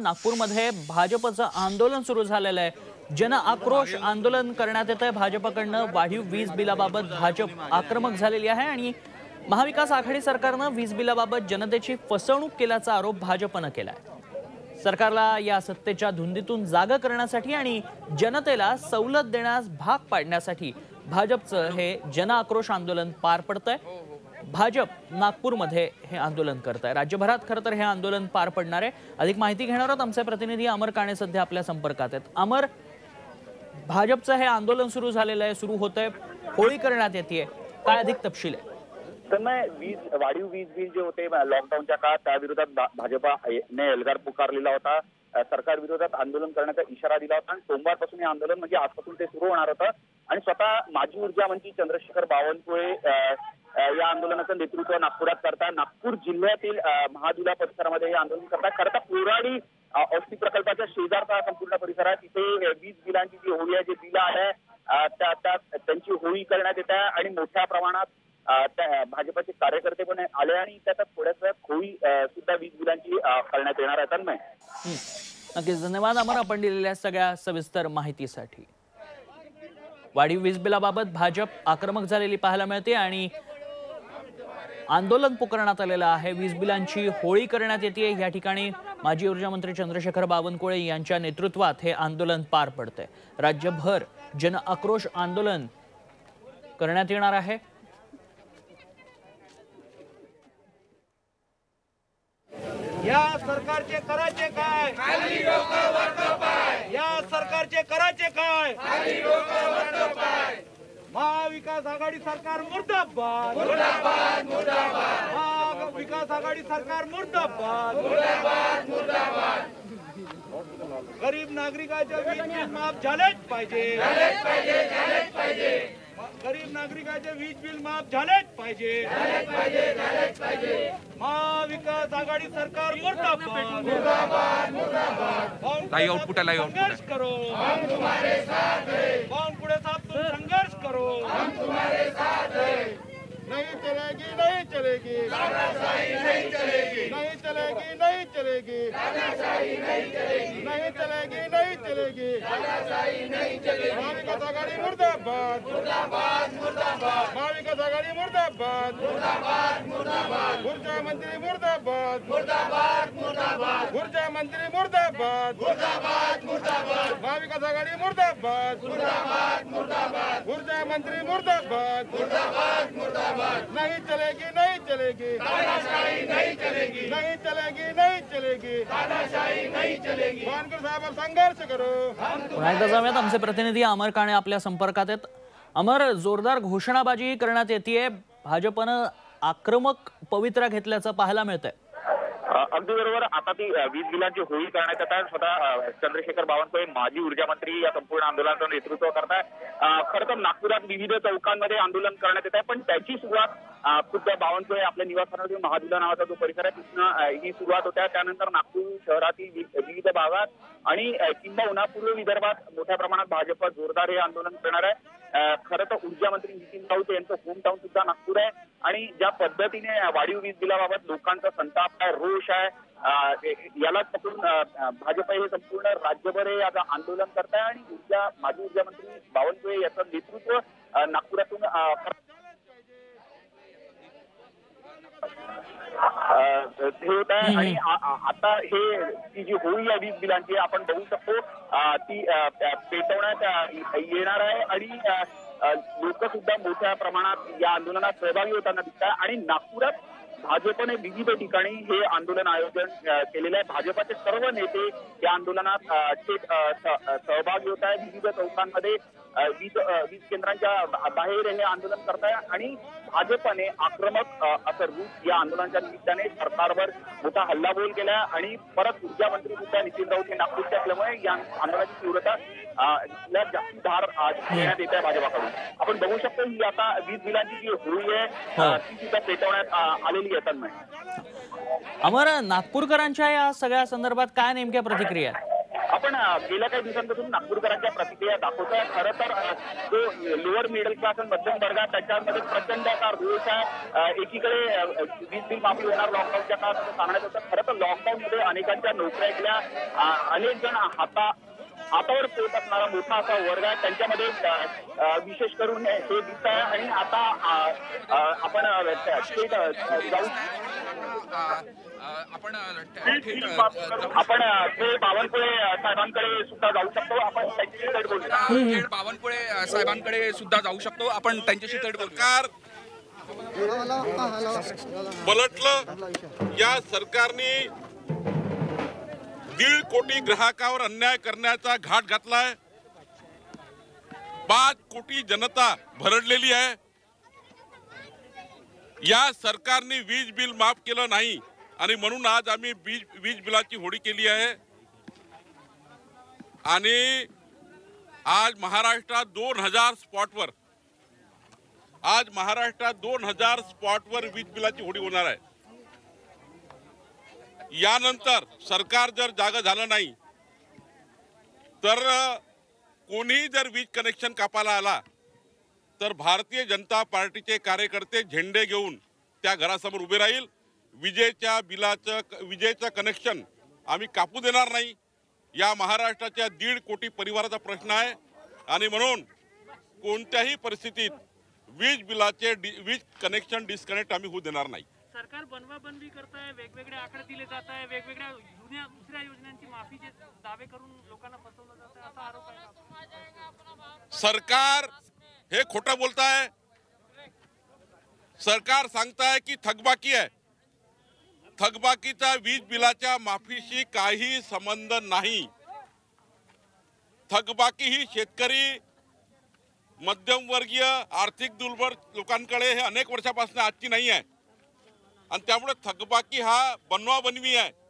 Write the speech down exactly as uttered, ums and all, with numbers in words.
नागपूरमध्ये भाजपचं आंदोलन सुरू झालेलं आहे। जन आक्रोश आंदोलन करण्यात येत आहे। भाजपकडनं वाढीव वीज बिलाबाबत भाजप आक्रमक झालेली आहे आणि महाविकास आघाडी सरकारनं वीज बिलाबाबत जनतेची फसवणूक केल्याचा आरोप भाजपनं केलाय। सरकारला या सत्तेच्या धुंदीतून जागा करण्यासाठी आणि जनतेला सवलत देण्यास भाग पाडण्यासाठी भाजपचं हे जन आक्रोश आंदोलन पार पडतंय। भाजप नागपूरमध्ये हे आंदोलन करत आहे। राज्यभरात खरं तर हे आंदोलन पार पडणार आहे। अधिक माहिती घेणार आहोत आमचे प्रतिनिधी अमर काणे सध्या आपल्या संपर्कात आहेत। अमर, भाजपचं हे आंदोलन सुरू झालेलं आहे, सुरू होतंय, होळी करण्यात येते, काय अधिक तपशील आहे? तर वीज वाढीव वीज बिल जे होते लॉकडाऊनच्या काळात त्या विरोधात भाजपने एल्गार पुकारलेला होता। सरकार विरोधात आंदोलन करण्याचा इशारा दिला होता आणि सोमवारपासून हे आंदोलन म्हणजे आजपासून ते सुरू होणार होतं आणि स्वतः माजी ऊर्जा मंत्री चंद्रशेखर बावनकुळे या आंदोलनाचं नेतृत्व नागपुरात करतात। नागपूर जिल्ह्यातील महादुला परिसरामध्ये हे आंदोलन करतात। खरं तर कोराडी औष्णिक प्रकल्पाच्या शेजारचा संपूर्ण परिसर आहे, तिथे वीज बिलांची जी होळी आहे, जे बिल आहे त्या त्यांची होळी करण्यात येत आहे आणि मोठ्या प्रमाणात त्या भाजपचे कार्यकर्ते पण आले आणि त्यात थोड्याच होळी सुद्धा वीज बिलांची करण्यात येणार आहे। तन्मय, नक्कीच धन्यवाद अमर, आपण दिलेल्या सगळ्या सविस्तर माहितीसाठी। वाढीव वीज बिलाबाबत भाजप आक्रमक झालेली पाहायला मिळते आणि आंदोलन पुकारण्यात आलेलं आहे। वीज बिलांची होळी करण्यात येते। या ठिकाणी माजी ऊर्जा मंत्री चंद्रशेखर बावनकुळे यांच्या नेतृत्वात हे आंदोलन पार पडतंय। राज्यभर जन आक्रोश आंदोलन करण्यात येणार आहे। या सरकारचे करायचे काय? खाली डोकं वर पाय। या सरकारचे करायचे काय? खाली डोकं वर पाय। महाविकास आघाडी सरकार मुर्दाबाद मुर्दाबाद मुर्दाबाद। महाविकास आघाडी सरकार मुर्दाबाद मुर्दाबाद मुर्दाबाद। गरीब नागरिकांचे वीज बिल माफ झालेच पाहिजे झालेच पाहिजे झालेच पाहिजे। गरीब नागरिकांचे वीज बिल माफ झालेच पाहिजे झालेच पाहिजे झालेच पाहिजे। महाविकास आघाडी सरकार मुर्दाबाद मुर्दाबाद मुर्दाबाद। लाइव आउटपुट है, लाइव आउटपुट है। संघर्ष करो, हम तुम्हारे साथ हैं। बावनकुळे साहब तुम संघर्ष करो, हम तुम्हारे साथ हैं। नहीं चलेगी नहीं चलेगी तानाशाही, नहीं चलेगी नहीं चलेगी नहीं चलेगी तानाशाही, नहीं चलेगी नहीं चलेगी नहीं चलेगी तानाशाही, नहीं चलेगी। महाविकास आघाडी मुर्दाबाद मुर्दाबाद मुर्दाबाद। महाविकास आघाडी मुर्दाबाद मुर्दाबाद मुर्दाबाद। ऊर्जा मंत्री मुर्दाबाद मुर्दाबाद मुर्दाबाद। ऊर्जा मंत्री मुर्दाबाद मुर्दाबाद मुर्दाबाद। महाविकास आघाडी मुर्दाबाद मुर्दाबाद मुर्दाबाद। ऊर्जा मंत्री मुर्दाबाद मुर्दाबाद मुर्दाबाद। नहीं चलेगी नहीं चलेगी तानाशाही, नहीं चलेगी नहीं चलेगी नहीं चलेगी तानाशाही, नहीं चलेगी। बावनकुळे साहेब संघर्ष करो। पुन्हा एकदा जाऊयात, आमचे प्रतिनिधी अमर काणे आपल्या संपर्कात आहेत। अमर, जोरदार घोषणाबाजी करण्यात येते, भाजपनं आक्रमक पवित्रा घेतल्याचं पाहायला मिळतंय। अगदी बरोबर। आता ती वीज बिलांची होळी करण्यात येत आहे। स्वतः चंद्रशेखर बावनकुळे माजी ऊर्जा मंत्री या संपूर्ण आंदोलनाचं नेतृत्व करताय। खरं तर नागपुरात विविध चौकांमध्ये आंदोलन करण्यात येत आहे, पण त्याची सुरुवात खुद्द बावनकुळे आपल्या निवासस्थानावरून महादुला नावाचा जो परिसर आहे तिथून ही सुरुवात होत्या। त्यानंतर नागपूर शहरातील विविध भागात आणि किंबहुना पूर्व विदर्भात मोठ्या प्रमाणात भाजप जोरदार हे आंदोलन करणार आहे। खरं तर ऊर्जा मंत्री नितीन राऊत यांचं होम टाउन सुद्धा नागपूर आहे आणि ज्या पद्धतीने वाढीव वीज बिलाबाबत लोकांचा संताप आहे, रोष आहे, याला पकडून भाजप हे संपूर्ण राज्यभर हे आता आंदोलन करत आहे आणि ऊर्जा माजी ऊर्जा मंत्री बावनकुळे याचं नेतृत्व नागपुरातून हे होत आहे। आणि आता हे ती जी होळी आहे वीज बिलांची आपण बघू शकतो ती पेटवण्यात येणार आहे आणि लोक सुद्धा मोठ्या प्रमाणात या आंदोलनात सहभागी होताना दिसत आहे आणि नागपुरात भाजपने विविध ठिकाणी हे आंदोलन आयोजन केलेलं आहे। भाजपचे सर्व नेते या आंदोलनात थेट सहभागी होत आहे। विविध चौकांमध्ये वीज वीज केंद्रांच्या बाहेर हे आंदोलन करत आहे आणि भाजपने आक्रमक असं रूप या आंदोलनाच्या निमित्ताने सरकारवर मोठा हल्लाबोल केला आणि परत ऊर्जा मंत्री सुद्धा नितीन राऊत हे नागपूरचे असल्यामुळे या आंदोलनाची तीव्रता जास्ती धार देण्यात येत आहे भाजपाकडून। आपण बघू शकतो ही आता वीज बिलांची जी होळी आहे ती सुद्धा पेटवण्यात आलेली आहे। तन्मय, अमर, नागपूरकरांच्या या सगळ्या संदर्भात काय नेमक्या प्रतिक्रिया आहेत? आपण अ, गेल्या काही दिवसांपासून नागपूरकरांच्या प्रतिक्रिया दाखवतोय. खरं तर अ, जो लोअर मिडल क्लास आणि मध्यम वर्ग आहे त्याच्यामध्ये प्रचंड असा रोष आहे. अ, एकीकडे अ, वीज बिल माफी होणार लॉकडाऊनच्या काळात असं सांगण्यात होतं. खरं तर लॉकडाऊन मध्ये अनेकांच्या नोकऱ्या गेल्या. अ, अनेक जण हाता हातावर पोट असणारा मोठा असा वर्ग आहे त्यांच्यामध्ये अ, अ, विशेष करून हे दिसत आहे. आणि आता अ, अ, आपण अ, थेट अ, जाऊ आपण थेट आपण अ, थेट बावनकुळे साहेबांकडे सुद्धा जाऊ शकतो. आपण त्यांची थेट बोलूया. थेट बावनकुळे साहेबांकडे सुद्धा जाऊ शकतो. आपण त्यांच्याशी थेट बोलू. सरकार पलटलं. या सरकारने दीड कोटी ग्राहकावर अन्याय करण्याचा घाट घातलाय. पाच कोटी जनता भरडलेली आहे. या सरकारने वीज बिल माफ केलं नाही आणि म्हणून आज आम्ही वीज वीज बिलाची होळी केली आहे. आणि आज महाराष्ट्रात दोन हजार स्पॉटवर आज महाराष्ट्रात दोन हजार स्पॉटवर वीज बिलाची होळी होणार आहे. यानंतर सरकार जर जागा झालं नाही तर कोणी जर वीज कनेक्शन कापायला आला तर भारतीय जनता पार्टीचे कार्यकर्ते झेंडे घेऊन त्या घरासमोर उभे राहील. विजेच्या बिलाचं विजेचं कनेक्शन आम्ही कापू देणार नाही. या महाराष्ट्राच्या दीड कोटी परिवाराचा प्रश्न आहे आणि म्हणून कोणत्याही परिस्थितीत वीज बिलाचे वीज कनेक्शन डिस्कनेक्ट आम्ही होऊ देणार नाही. सरकार बनवाबनवी करताय, वेगवेगळे आकडे दिले जात आहे, वेगवेगळ्या जुन्या दुसऱ्या योजनांची माफीचे दावे करून लोकांना फसवलं जात आहे असा आरोप आहे. सरकार हे खोटं बोलताय. सरकार सांगताय की थकबाकी आहे. थकबाकीचा वीज बिलाच्या माफीशी काही संबंध नाही. थकबाकी ही शेतकरी, मध्यमवर्गीय, आर्थिक दुर्बल लोकांकडे हे अनेक वर्षापासून आजची नाही आहे आणि त्यामुळे थकबाकी हा बनवाबनवी आहे.